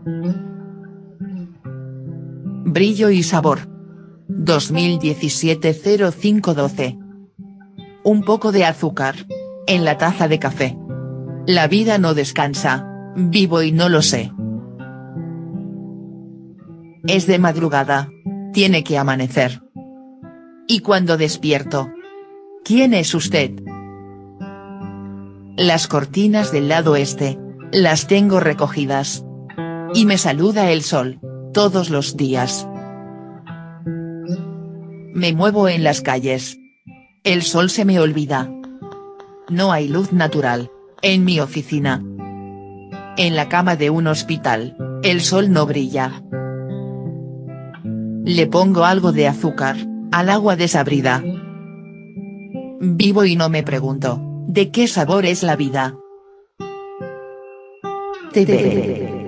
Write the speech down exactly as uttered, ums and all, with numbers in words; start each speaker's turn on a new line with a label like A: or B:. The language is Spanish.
A: Brillo y sabor. dos mil diecisiete cero cinco doce. Un poco de azúcar. En la taza de café. La vida no descansa, vivo y no lo sé. Es de madrugada. Tiene que amanecer. Y cuando despierto. ¿Quién es usted? Las cortinas del lado este. Las tengo recogidas. Y me saluda el sol, todos los días. Me muevo en las calles. El sol se me olvida. No hay luz natural, en mi oficina. En la cama de un hospital, el sol no brilla. Le pongo algo de azúcar, al agua desabrida. Vivo y no me pregunto, ¿de qué sabor es la vida? T V.